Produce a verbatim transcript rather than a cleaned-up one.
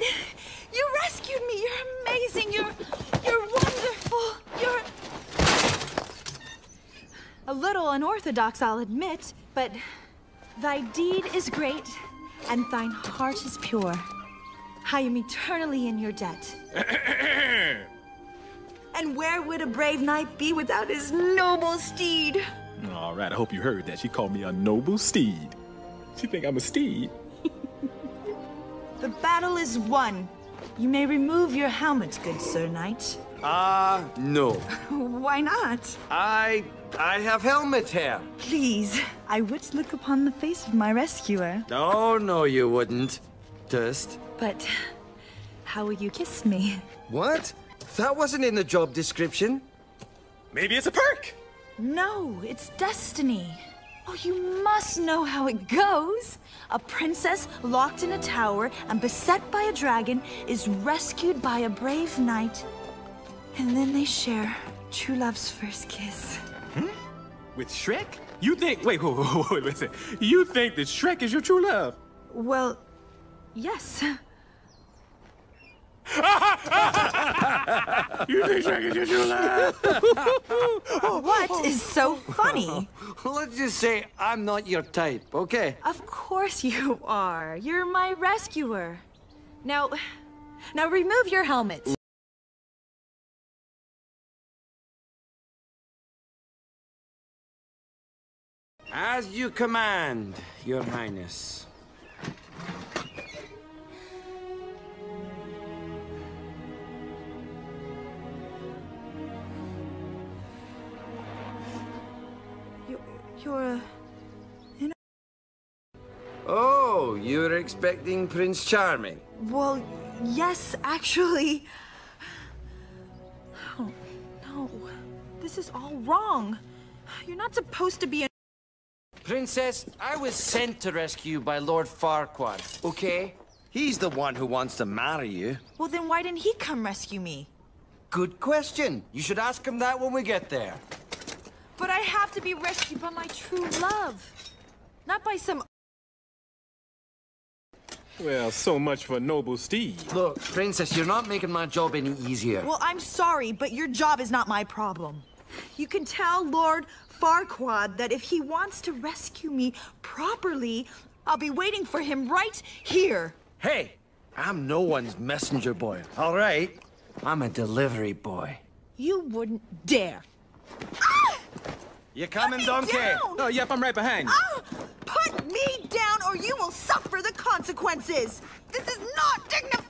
it! You rescued me! You're amazing! You're... you're wonderful! You're... A little unorthodox, I'll admit, but thy deed is great, and thine heart is pure. I am eternally in your debt. And where would a brave knight be without his noble steed? All right, I hope you heard that. She called me a noble steed. She think I'm a steed. The battle is won. You may remove your helmet, good Sir Knight. Ah, uh, no. Why not? I... I have helmet hair. Please, I would look upon the face of my rescuer. Oh, no, you wouldn't. Just. But how will you kiss me? What? That wasn't in the job description. Maybe it's a perk. No, it's destiny. Oh, you must know how it goes. A princess locked in a tower and beset by a dragon is rescued by a brave knight. And then they share true love's first kiss. Hmm? With Shrek? You think... Wait, wait, wait, wait, listen. You think that Shrek is your true love? Well, yes. You think Shrek is your true love? What is so funny? Let's just say I'm not your type, okay? Of course you are. You're my rescuer. Now, now remove your helmet. As you command, Your Highness. You're a... Oh, you were expecting Prince Charming? Well, yes, actually. Oh, no. This is all wrong. You're not supposed to be a... Princess, I was sent to rescue you by Lord Farquaad, okay? He's the one who wants to marry you. Well, then why didn't he come rescue me? Good question. You should ask him that when we get there. But I have to be rescued by my true love. Not by some... Well, so much for noble steed. Look, Princess, you're not making my job any easier. Well, I'm sorry, but your job is not my problem. You can tell Lord Farquaad that if he wants to rescue me properly, I'll be waiting for him right here. Hey, I'm no one's messenger boy, all right? I'm a delivery boy. You wouldn't dare. Ah! You coming, Put me donkey? down! Oh, yep, I'm right behind you. Ah! Put me down or you will suffer the consequences! This is not dignified!